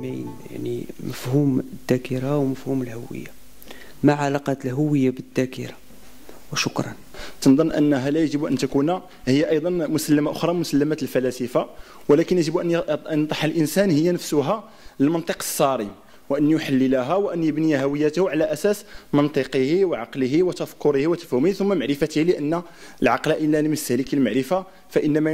مهمين، يعني مفهوم الذاكرة ومفهوم الهوية. ما علاقة الهوية بالذاكرة؟ وشكرا. تنظن أنها لا يجب أن تكون هي أيضا مسلمة أخرى مسلمات الفلاسفة، ولكن يجب أن ينطح الإنسان هي نفسها للمنطق الصارم، وأن يحللها وأن يبني هويته على أساس منطقه وعقله وتفكره وتفهمه ثم معرفته، لأن العقل إن لم يستهلك المعرفة فإنما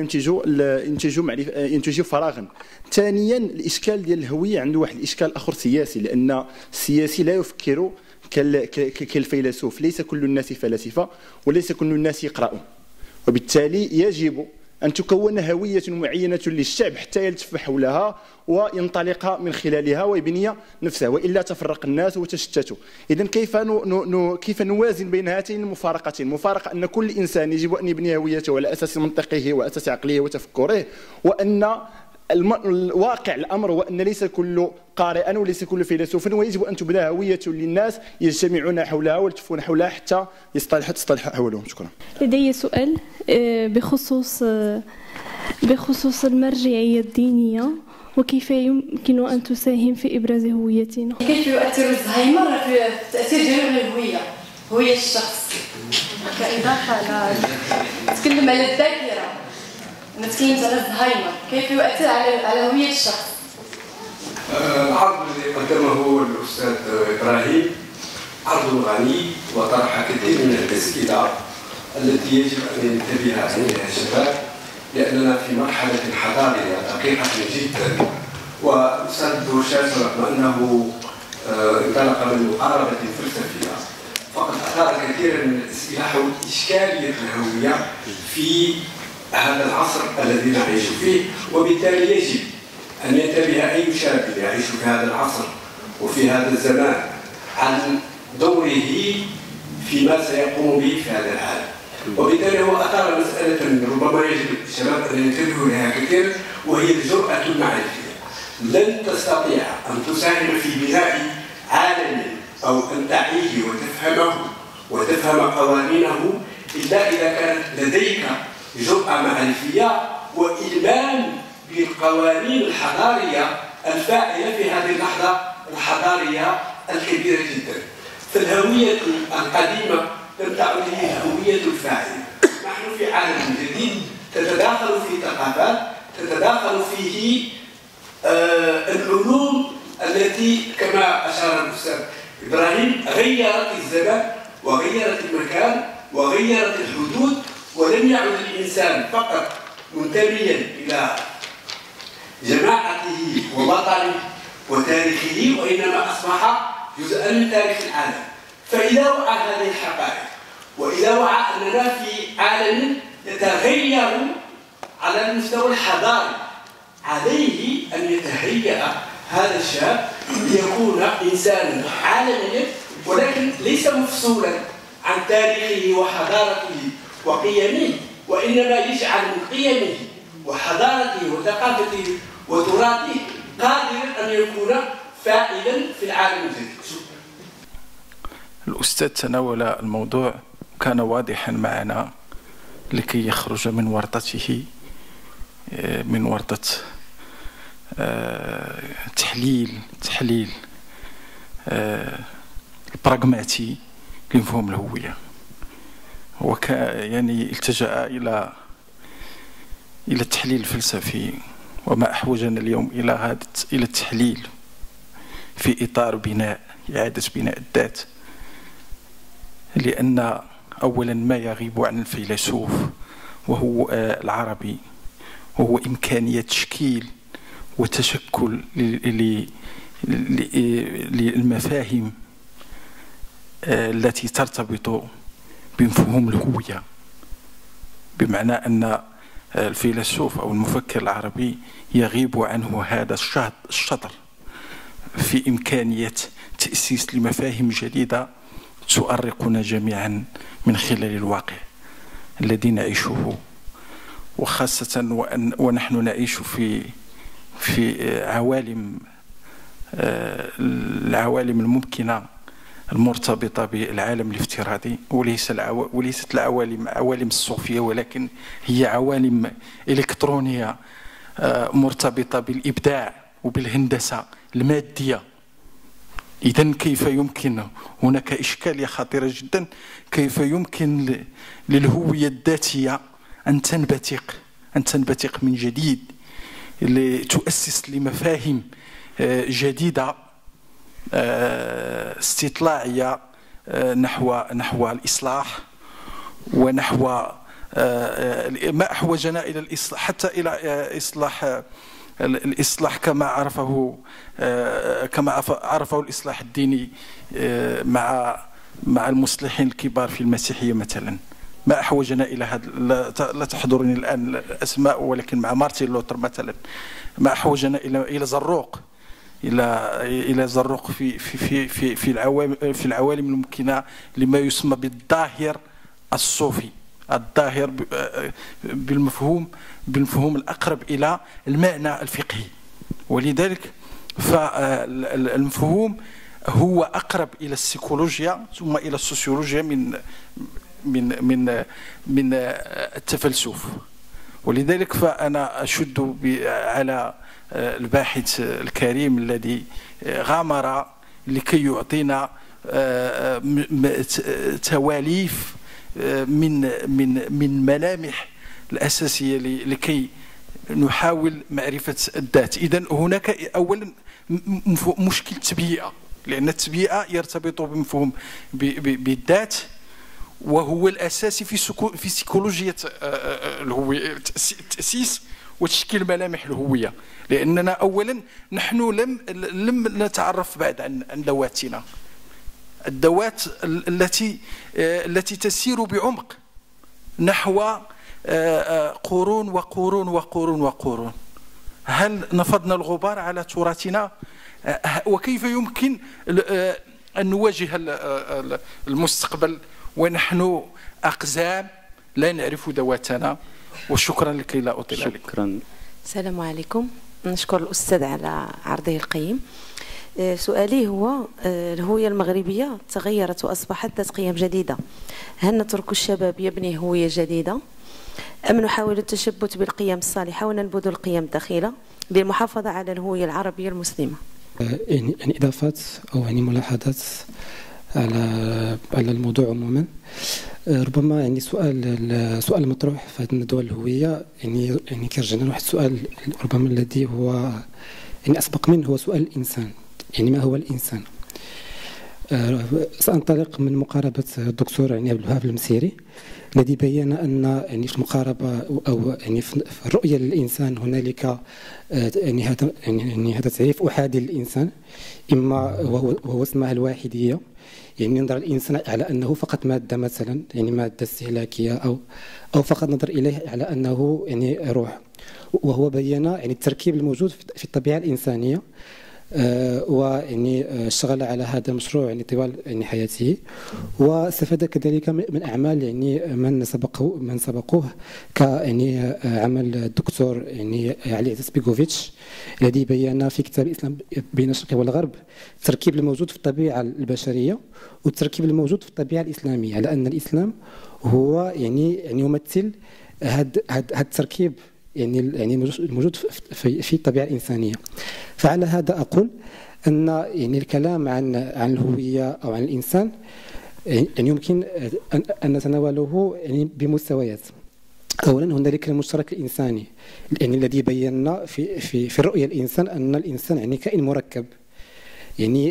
ينتج فراغا. ثانيا الإشكال ديال الهوية عنده واحد الإشكال آخر سياسي، لأن السياسي لا يفكر كالفيلسوف. ليس كل الناس فلاسفة وليس كل الناس يقرأون، وبالتالي يجب أن تكون هوية معينة للشعب حتى يلتف حولها وينطلق من خلالها ويبني نفسه، وإلا تفرق الناس وتشتتوا. إذن كيف نوازن بين هاتين المفارقتين؟ مفارقة أن كل إنسان يجب أن يبني هويته على أساس منطقه وأساس عقله وتفكره، وأن الواقع الأمر هو أن ليس كل قارئا وليس كل فيلسوف، ويجب أن تبنى هوية للناس يجتمعون حولها ويلتفون حولها حتى تصطلح حولهم. شكرا. لدي سؤال بخصوص المرجعية الدينية، وكيف يمكن أن تساهم في إبراز هويتنا؟ كيف يؤثر الزهايمر في تأثير جميع الهوية، هوية الشخص كإضافة على نتكلم على الذاكرة، نتكلم على الزهايمر، كيف يؤثر على هوية الشخص؟ العرض الذي قدمه الأستاذ إبراهيم عرض غني وطرح كثير من الأسئلة التي يجب أن ينتبه عليها الشباب، لأننا في مرحلة حضارية دقيقة جدا. والأستاذ بروشاس رغم أنه انطلق من مقاربة فلسفية فقد أثار كثيرا من الأسئلة حول إشكالية الهوية في هذا العصر الذي نعيش فيه، وبالتالي يجب أن ينتبه أي شاب يعيش في هذا العصر وفي هذا الزمان عن دوره فيما سيقوم به في هذا العالم. وبالتالي هو أثار مسألة ربما يجب الشباب أن ينتبهوا لها كثير، وهي الجرأة المعرفية. لن تستطيع أن تساهم في بناء عالم أو أن تعيه وتفهمه وتفهم قوانينه إلا إذا كانت لديك جرأة معرفية وإلمام بالقوانين الحضارية الفاعلة في هذه اللحظة الحضارية الكبيرة جدا. فالهوية القديمة لم تعد هي الهوية الفاعلة. نحن في عالم جديد تتداخل فيه ثقافات، تتداخل فيه العلوم التي كما أشار الأستاذ إبراهيم غيرت الزمان وغيرت المكان وغيرت الحدود، ولم يعد الإنسان فقط منتميا إلى جماعته ووطنه وتاريخه، وإنما أصبح جزءا من تاريخ العالم. فإذا وعى هذه الحقائق، وإذا وعى أننا في عالم يتغير على المستوى الحضاري، عليه أن يتهيأ هذا الشاب ليكون إنسانا عالميا، ولكن ليس مفصولا عن تاريخه وحضارته وقيمه، وإنما يجعل من قيمه وحضارته وثقافته وتراثه قادرا أن يكون فاعلا في العالم الجديد. الأستاذ تناول الموضوع كان واضحا معنا لكي يخرج من ورطته، من ورطة تحليل البراغماتي لمفهوم الهوية. يعني التجأ إلى التحليل الفلسفي، وما أحوجنا اليوم إلى التحليل في إطار إعادة بناء الذات، لأن أولا ما يغيب عن الفيلسوف وهو العربي وهو إمكانية تشكيل وتشكل للمفاهيم التي ترتبط بمفهوم الهوية، بمعنى أن الفيلسوف أو المفكر العربي يغيب عنه هذا الشطر في إمكانية تأسيس لمفاهيم جديدة تؤرقنا جميعا من خلال الواقع الذي نعيشه، وخاصة ونحن نعيش في العوالم الممكنة المرتبطة بالعالم الافتراضي، وليست عوالم الصوفية، ولكن هي عوالم إلكترونية مرتبطة بالإبداع وبالهندسة المادية. إذن كيف يمكن، هناك إشكالية خطيرة جدا، كيف يمكن للهوية الذاتية أن تنبثق من جديد، لتؤسس لمفاهيم جديدة استطلاعية نحو الإصلاح، ونحو ما أحوجنا إلى الإصلاح، حتى إلى الإصلاح كما عرفه الإصلاح الديني مع المصلحين الكبار في المسيحية مثلا. ما أحوجنا إلى هذا، لا تحضرني الآن الأسماء، ولكن مع مارتن لوثر مثلا، ما أحوجنا إلى زروق، إلى زروق في العوالم الممكنة لما يسمى بالظاهر الصوفي، الظاهر بالمفهوم الأقرب إلى المعنى الفقهي. ولذلك فالمفهوم هو أقرب إلى السيكولوجيا ثم إلى السوسيولوجيا من التفلسف. ولذلك فأنا أشد على الباحث الكريم الذي غامر لكي يعطينا تواليف من ملامح الأساسية لكي نحاول معرفة الذات. إذن هناك أولا مشكل التبيئة، لأن التبيئة يرتبط بمفهوم بالذات، وهو الأساسي في سيكولوجية الهوية، تأسيس وتشكيل ملامح الهوية. لأننا أولا نحن لم نتعرف بعد عن ذواتنا، الذوات التي تسير بعمق نحو قرون وقرون وقرون وقرون. هل نفضنا الغبار على تراثنا؟ وكيف يمكن أن نواجه المستقبل ونحن أقزام لا نعرف ذواتنا؟ وشكرا لكي لا أطيل عليكم. شكرا. السلام عليكم. نشكر الأستاذ على عرضه القيم. سؤالي هو: الهوية المغربية تغيرت وأصبحت ذات قيم جديدة، هل نترك الشباب يبني هوية جديدة أم نحاول التشبث بالقيم الصالحة وننبذ القيم الدخيلة للمحافظة على الهوية العربية المسلمة؟ يعني إضافات أو يعني ملاحظات على الموضوع عموما. ربما يعني سؤال مطروح في هذه الندوة الهوية يعني كيرجعنا لواحد السؤال ربما الذي هو يعني أسبق منه، هو سؤال الإنسان. يعني ما هو الإنسان؟ سأنطلق من مقاربة الدكتور يعني عبد الوهاب المسيري الذي بين أن يعني في المقاربة أو يعني في الرؤية للإنسان هنالك يعني هذا تعريف أحادي للإنسان، إما وهو اسمها الواحدية، يعني ينظر الإنسان على أنه فقط مادة مثلا، يعني مادة استهلاكية، أو فقط نظر إليه على أنه يعني روح. وهو بين يعني التركيب الموجود في الطبيعة الإنسانية، ويعني اشتغل على هذا المشروع يعني طوال يعني حياته، واستفاد كذلك من أعمال يعني من سبقوه يعني عمل الدكتور يعني علي عزيز بيغوفيتش الذي بين في كتاب الإسلام بين الشرق والغرب التركيب الموجود في الطبيعة البشرية والتركيب الموجود في الطبيعة الإسلامية، على أن الإسلام هو يعني يمثل هذا التركيب يعني الموجود في الطبيعة الإنسانية. فعلى هذا أقول أن يعني الكلام عن الهوية أو عن الإنسان يعني يمكن أن نتناوله يعني بمستويات. أولا هنالك المشترك الإنساني يعني الذي بينا في رؤية الإنسان أن الإنسان يعني كائن مركب، يعني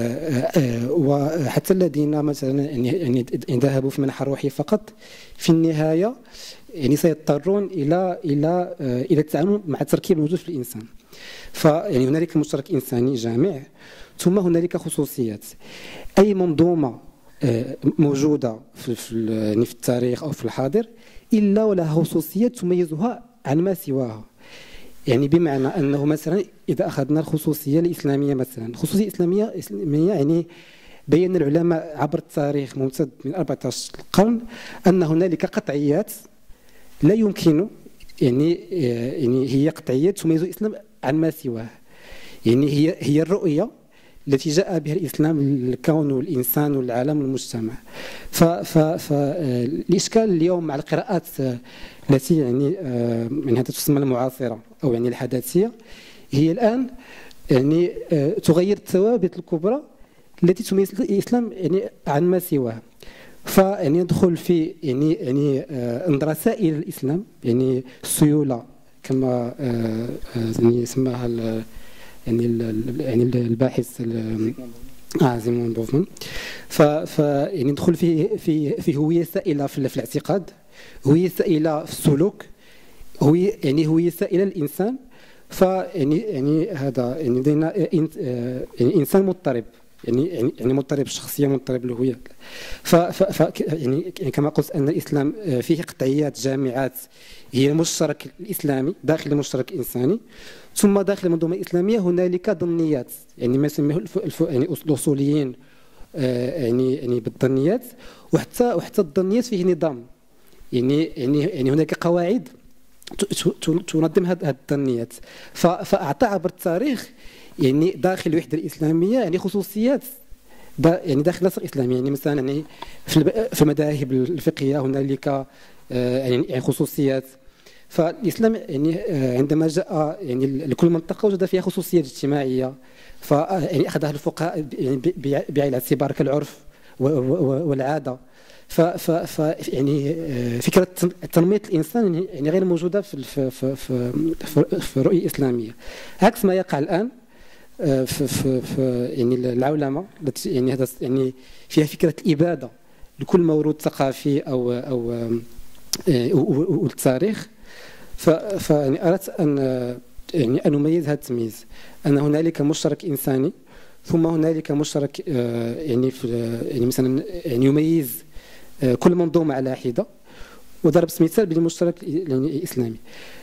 وحتى الذين مثلا يعني ذهبوا في منحى الروحي فقط في النهاية يعني سيضطرون الى التعامل مع التركيب الموجود في الانسان. فيعني هنالك مشترك انساني جامع، ثم هنالك خصوصيات. اي منظومه موجوده في التاريخ او في الحاضر الا ولها خصوصيات تميزها عن ما سواها. يعني بمعنى انه مثلا اذا اخذنا الخصوصيه الاسلاميه مثلا، الخصوصيه الاسلاميه يعني بين العلماء عبر التاريخ ممتد من 14 قرن ان هنالك قطعيات لا يمكن يعني هي قطعيات تميز الإسلام عن ما سواه. يعني هي الرؤية التي جاء بها الإسلام للكون والإنسان والعالم والمجتمع. فالإشكال اليوم مع القراءات التي يعني هذا تسمى المعاصرة أو يعني الحداثية، هي الآن يعني تغير الثوابت الكبرى التي تميز الاسلام يعني عن ما سواه. فيعني يدخل في يعني نظرة سائل الاسلام، يعني السيوله كما يعني سماها يعني الباحث زيمون بوفمان. يعني ندخل في هويه سائله في الاعتقاد، هويه سائله في السلوك، هويه سائله للانسان. يعني هذا يعني لدينا يعني انسان مضطرب، يعني مضطرب الشخصيه، مضطرب الهويه. يعني كما قلت ان الاسلام فيه قطعيات جامعات هي المشترك الاسلامي داخل المشترك الانساني، ثم داخل المنظومه الاسلاميه هنالك ضمنيات، يعني ما يسميه يعني الاصوليين يعني بالضمنيات، وحتى الضمنيات فيه نظام، يعني هناك قواعد تنظم هذه الضمنيات. فاعطى عبر التاريخ يعني داخل الوحده الاسلاميه يعني خصوصيات يعني داخل النص الاسلامي. يعني مثلا يعني في المذاهب الفقهيه هنالك يعني خصوصيات. فالاسلام يعني عندما جاء يعني لكل منطقه وجد فيها خصوصيات اجتماعيه، يعني اخذها الفقهاء يعني بعين الاعتبار كالعرف والعاده. يعني فكره تنميه الانسان يعني غير موجوده في الرؤيه الاسلاميه، عكس ما يقع الان في يعني العولمه التي يعني هذا يعني فيها فكره الاباده لكل موروث ثقافي او التاريخ. فيعني اردت ان يعني ان نميز هذا التمييز، ان هنالك مشترك انساني، ثم هنالك مشترك يعني يعني مثلا يعني يميز كل منظومه على حده، وضربت مثال بالمشترك يعني الاسلامي.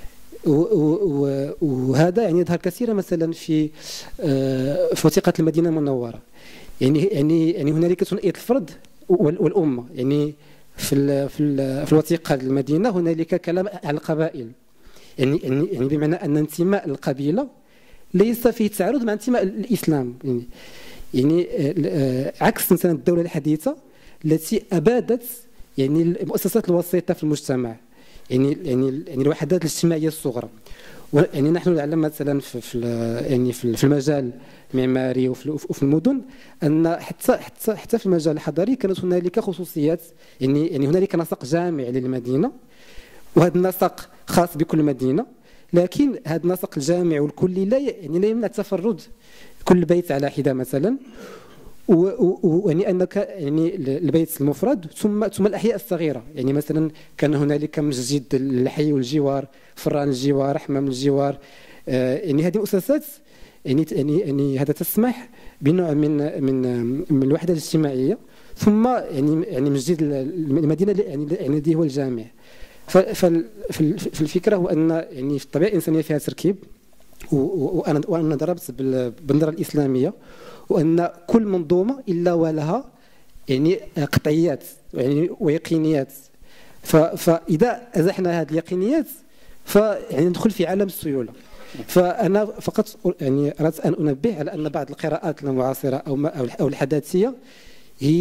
وهذا يعني يظهر كثيرا مثلا في وثيقه المدينه المنوره. يعني هنالك ثنائيه الفرد والامه. يعني في الوثيقه المدينه هنالك كلام عن القبائل، يعني بمعنى ان انتماء القبيله ليس فيه تعارض مع انتماء الاسلام. يعني عكس مثلا الدوله الحديثه التي ابادت يعني المؤسسات الوسيطه في المجتمع، يعني الوحدات الاجتماعيه الصغرى. يعني نحن نعلم مثلا في المجال المعماري وفي المدن ان حتى في المجال الحضري كانت هنالك خصوصيات. يعني هنالك نسق جامع للمدينه، وهذا النسق خاص بكل مدينه، لكن هذا النسق الجامع والكلي لا يمنع تفرد كل بيت على حده مثلا، ويعني انك يعني البيت المفرد ثم الاحياء الصغيره. يعني مثلا كان هنالك مسجد الحي والجوار، فران الجوار، حمام الجوار. يعني هذه مؤسسات يعني هذا تسمح بنوع من الوحده الاجتماعيه. ثم يعني مسجد المدينه يعني الذي هو الجامع. في الفكره هو ان يعني في الطبيعه الانسانيه فيها تركيب، وانا ضربت بالنظره الاسلاميه، وان كل منظومه الا ولها يعني قطعيات يعني ويقينيات. فاذا ازحنا هذه اليقينيات فيعني ندخل في عالم السيوله. فانا فقط يعني اردت ان انبه على ان بعض القراءات المعاصره او الحداثيه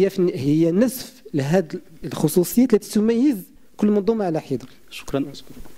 هي نسف لهذه الخصوصيات التي تميز كل منظومه على حده. شكرا.